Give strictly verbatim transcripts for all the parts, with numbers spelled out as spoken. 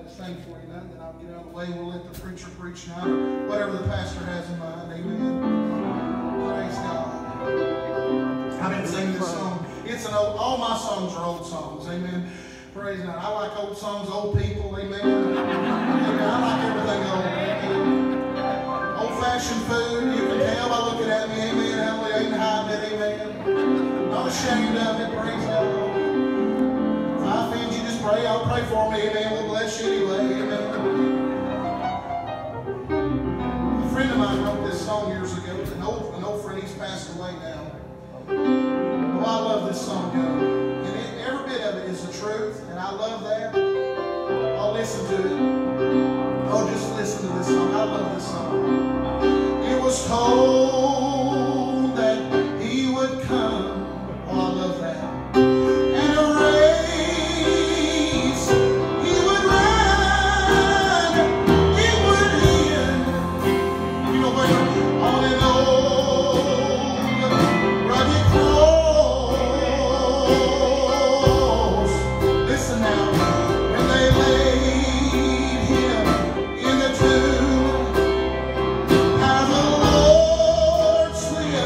to sing for you now, then I'll get out of the way. We'll let the preacher preach now, whatever the pastor has in mind. Amen. Praise God. I've been singing this song. It's an old, all my songs are old songs. Amen. Praise God. I like old songs, old people. Amen. Amen. I like everything old. Amen. Old-fashioned food. You can tell by looking at me. Amen. Hallelujah. Ain't hiding it. Amen. Not ashamed of it. Praise God. If I offend you, just pray. I'll pray for me. Amen. We'll bless you anyway. Amen. A friend of mine wrote this song years ago. An old, an old friend. He's passed away now. Oh, I love this song, yo. And it, every bit of it is the truth, and I love that. I'll listen to it. Oh, just listen to this song. I love this song. It was told that he would come. Oh, I love that. And a race he would run, it would end. You know what? On and old rugged cross. Listen now. When they laid him in the tomb, how the Lord slid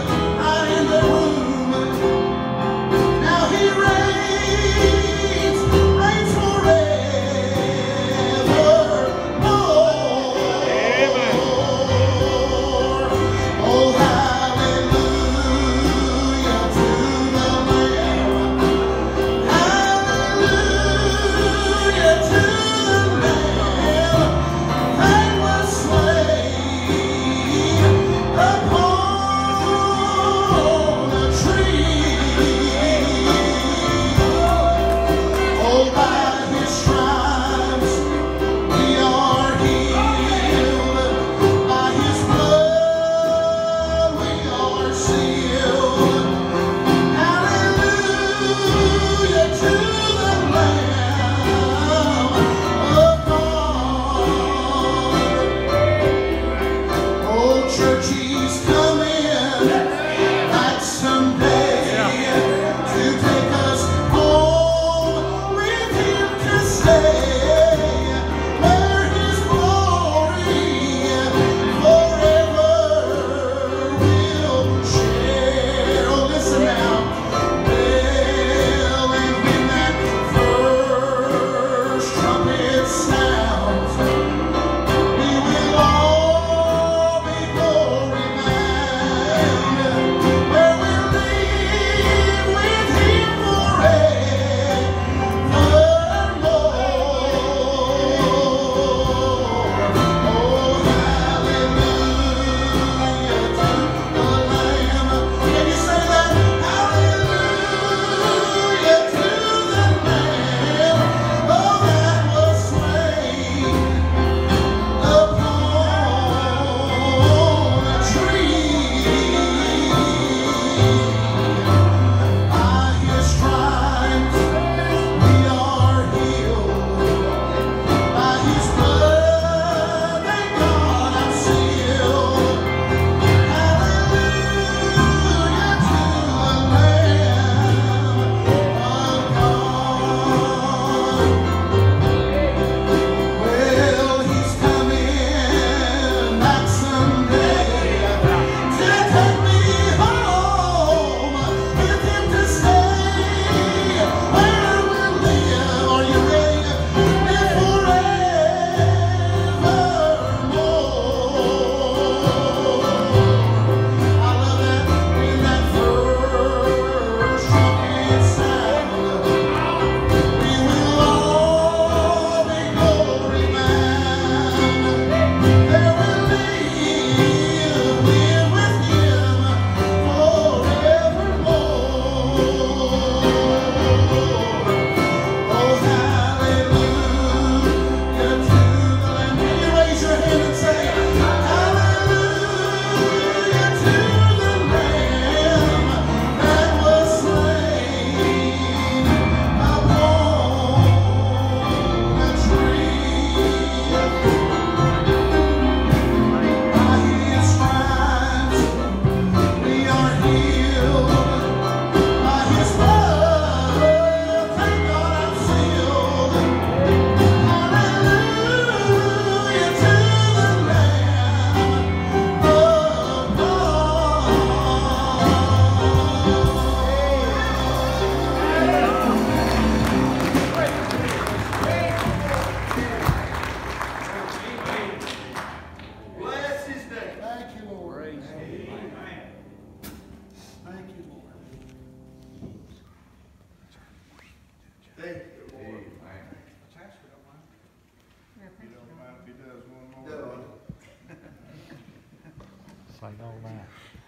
Thank you, Lord. Pastor, don't mind. Yeah, You thank you. don't mind if he does one more? No. Say all that.